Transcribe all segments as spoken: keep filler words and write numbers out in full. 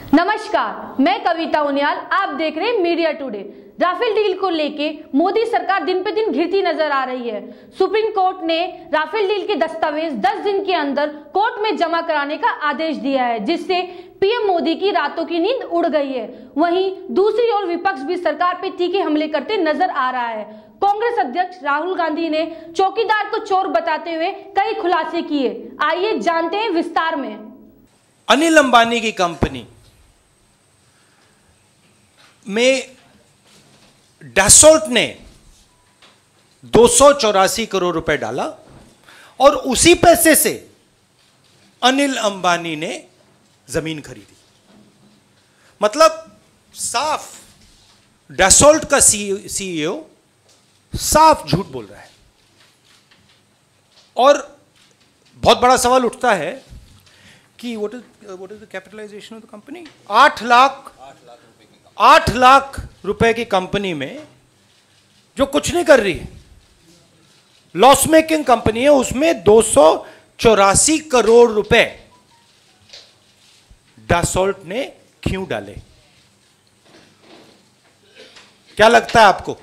नमस्कार, मैं कविता उनियाल, आप देख रहे हैं मीडिया टुडे। राफेल डील को लेके मोदी सरकार दिन पे दिन घिरती नजर आ रही है। सुप्रीम कोर्ट ने राफेल डील के दस्तावेज दस दिन के अंदर कोर्ट में जमा कराने का आदेश दिया है, जिससे पीएम मोदी की रातों की नींद उड़ गई है। वहीं दूसरी ओर विपक्ष भी सरकार पे तीखे हमले करते नजर आ रहा है। कांग्रेस अध्यक्ष राहुल गांधी ने चौकीदार को चोर बताते हुए कई खुलासे किए। आइए जानते हैं विस्तार में। अनिल अंबानी की कंपनी में डैसोल्ट ने दो सौ चौरासी करोड़ रुपए डाला और उसी पैसे से अनिल अंबानी ने जमीन खरीदी। मतलब साफ डैसोल्ट का सीईओ साफ झूठ बोल रहा है। और बहुत बड़ा सवाल उठता है कि what is what is the capitalization of the company. आठ लाख आठ लाख रुपए की कंपनी में जो कुछ नहीं कर रही है, लॉस मेकिंग कंपनी है, उसमें दो सौ चौरासी करोड़ रुपए डैसोल्ट ने क्यों डाले? क्या लगता है आपको?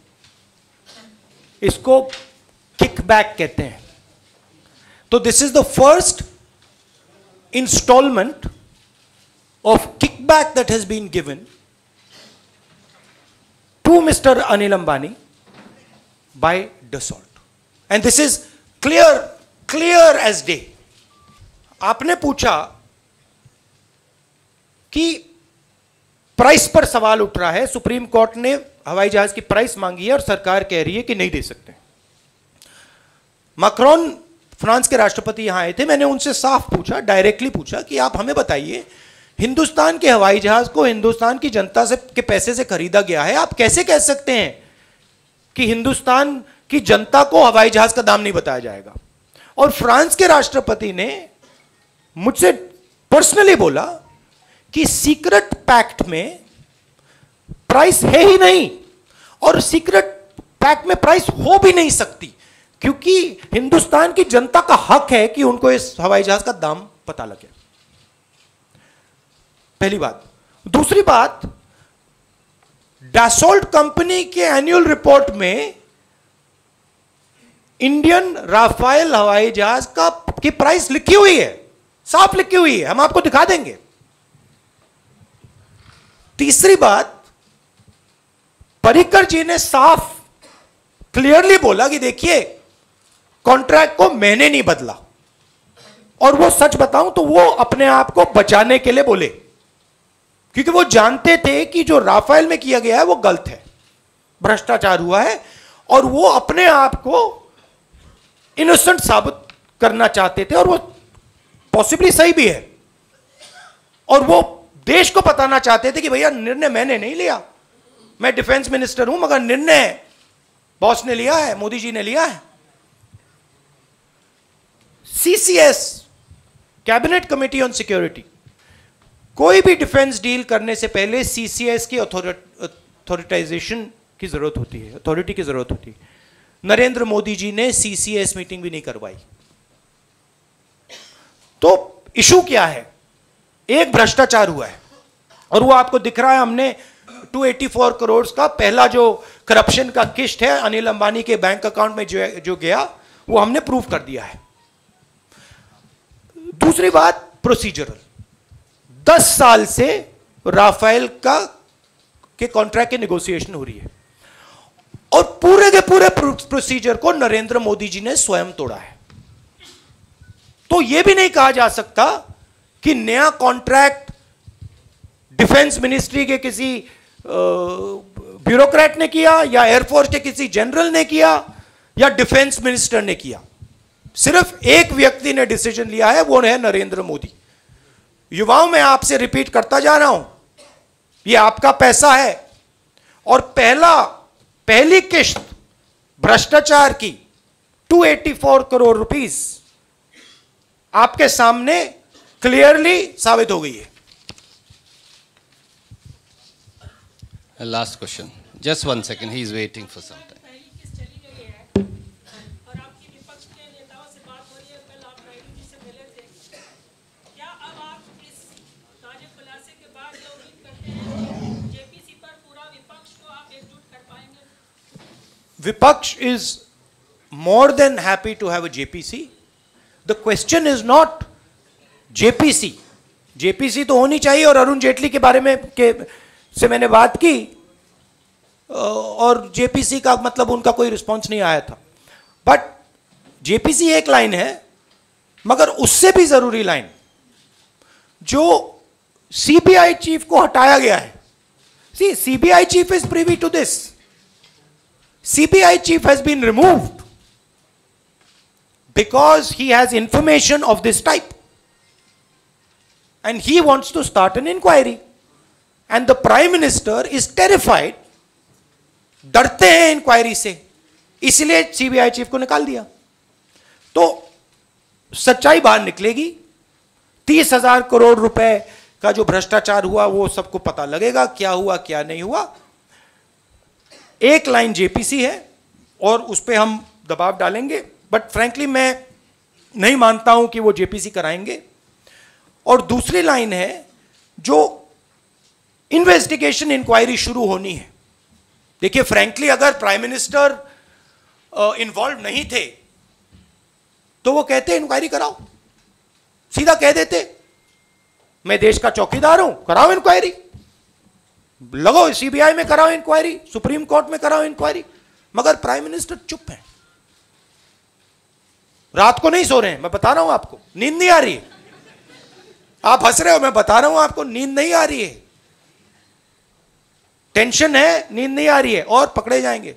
इसको किकबैक कहते हैं। तो this is the first installment of kickback that has been given to Mister Anil Ambani by Dassault, and this is clear clear as day. आपने पूछा कि प्राइस पर सवाल उठ रहा है। सुप्रीम कोर्ट ने हवाई जहाज की प्राइस मांगी है और सरकार कह रही है कि नहीं दे सकते। मैक्रोन फ्रांस के राष्ट्रपति यहां आए थे, मैंने उनसे साफ पूछा, डायरेक्टली पूछा कि आप हमें बताइए, हिंदुस्तान के हवाई जहाज को हिंदुस्तान की जनता से के पैसे से खरीदा गया है, आप कैसे कह सकते हैं कि हिंदुस्तान की जनता को हवाई जहाज का दाम नहीं बताया जाएगा? और फ्रांस के राष्ट्रपति ने मुझसे पर्सनली बोला कि सीक्रेट पैक्ट में प्राइस है ही नहीं और सीक्रेट पैक्ट में प्राइस हो भी नहीं सकती, क्योंकि हिंदुस्तान की जनता का हक है कि उनको इस हवाई जहाज का दाम पता लगे। पहली बात। दूसरी बात, डैसोल्ट कंपनी के एनुअल रिपोर्ट में इंडियन राफेल हवाई जहाज का की प्राइस लिखी हुई है, साफ लिखी हुई है, हम आपको दिखा देंगे। तीसरी बात, पर्रिकर जी ने साफ क्लियरली बोला कि देखिए, कॉन्ट्रैक्ट को मैंने नहीं बदला, और वो सच बताऊं तो वो अपने आप को बचाने के लिए बोले, क्योंकि वो जानते थे कि जो राफेल में किया गया है वो गलत है, भ्रष्टाचार हुआ है, और वो अपने आप को इनोसेंट साबित करना चाहते थे, और वो पॉसिबली सही भी है। और वो देश को बताना चाहते थे कि भैया, निर्णय मैंने नहीं लिया, मैं डिफेंस मिनिस्टर हूं, मगर निर्णय बॉस ने लिया है, मोदी जी ने लिया है। CCS, cabinet committee on security, कोई भी डिफेंस डील करने से पहले सीसीएस की अथॉरिटाइजेशन की जरूरत होती है, अथॉरिटी की जरूरत होती है। नरेंद्र मोदी जी ने सीसीएस मीटिंग भी नहीं करवाई। तो इशू क्या है? एक, भ्रष्टाचार हुआ है, और वो आपको दिख रहा है। हमने दो सौ चौरासी करोड़ का पहला जो करप्शन का किस्त है अनिल अंबानी के बैंक अकाउंट में जो जो गया, वो हमने प्रूव कर दिया है। दूसरी बात, प्रोसीजरल, दस साल से राफेल का के कॉन्ट्रैक्ट की नेगोशिएशन हो रही है, और पूरे के पूरे प्रोसीजर को नरेंद्र मोदी जी ने स्वयं तोड़ा है। तो यह भी नहीं कहा जा सकता कि नया कॉन्ट्रैक्ट डिफेंस मिनिस्ट्री के किसी ब्यूरोक्रेट ने किया, या एयरफोर्स के किसी जनरल ने किया, या डिफेंस मिनिस्टर ने किया। सिर्फ एक व्यक्ति ने डिसीजन लिया है, वो है नरेंद्र मोदी। युवाओं, मैं आपसे रिपीट करता जा रहा हूं, यह आपका पैसा है, और पहला पहली किश्त भ्रष्टाचार की दो सौ चौरासी करोड़ रुपीस आपके सामने क्लियरली साबित हो गई है। Last question, just one second, he is waiting for some time. विपक्ष is more than happy to have a J P C. The question is not J P C. J P C तो होनी चाहिए, और अरुण जेटली के बारे में के से मैंने बात की और J P C का मतलब उनका कोई रिस्पॉन्स नहीं आया था. बट J P C एक लाइन है, मगर उससे भी जरूरी लाइन जो C B I चीफ को हटाया गया है. See, C B I chief is privy to this. C B I chief has been removed because he has information of this type and he wants to start an inquiry, and the prime minister is terrified. डरते हैं inquiry से, इसलिए CBI chief को निकाल दिया. तो सच्चाई बाहर निकलेगी. तीस हजार करोड़ रुपए का जो भ्रष्टाचार हुआ वो सबको पता लगेगा, क्या हुआ क्या नहीं हुआ. एक लाइन जेपीसी है और उस पर हम दबाव डालेंगे, बट फ्रैंकली मैं नहीं मानता हूं कि वो जेपीसी कराएंगे. और दूसरी लाइन है जो इन्वेस्टिगेशन इंक्वायरी शुरू होनी है. देखिए फ्रैंकली अगर प्राइम मिनिस्टर इन्वॉल्व नहीं थे तो वो कहते इंक्वायरी कराओ, सीधा कह देते मैं देश का चौकीदार हूं, कराओ इंक्वायरी, लगो सीबीआई में कराओ इंक्वायरी, सुप्रीम कोर्ट में कराओ इंक्वायरी. मगर प्राइम मिनिस्टर चुप है, रात को नहीं सो रहे हैं. मैं बता रहा हूं आपको, नींद नहीं आ रही है. आप हंस रहे हो, मैं बता रहा हूं आपको नींद नहीं आ रही है. टेंशन है, नींद नहीं आ रही है और पकड़े जाएंगे.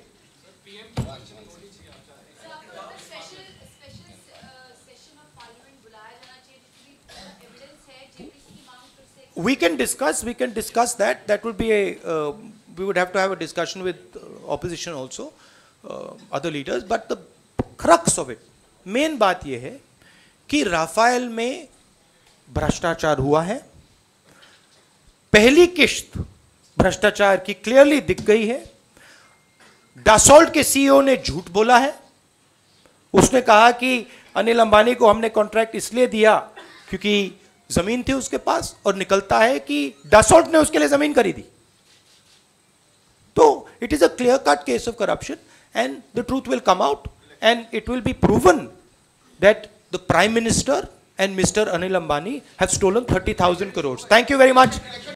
We can discuss, we can discuss that. That would be a, uh, we would have to have a discussion with uh, opposition also, uh, other leaders. But the crux of it, main बात ये है कि Rafale में भ्रष्टाचार हुआ है. पहली किश्त भ्रष्टाचार की क्लियरली दिख गई है. डासॉल्ट के सीईओ ने झूठ बोला है. उसने कहा कि अनिल अंबानी को हमने कॉन्ट्रैक्ट इसलिए दिया क्योंकि जमीन थी उसके पास, और निकलता है कि डासॉल्ट ने उसके लिए जमीन खरीदी. तो it is a clear cut case of corruption and the truth will come out and it will be proven that the prime minister and Mister Anil Ambani have stolen thirty thousand crores. Thank you very much.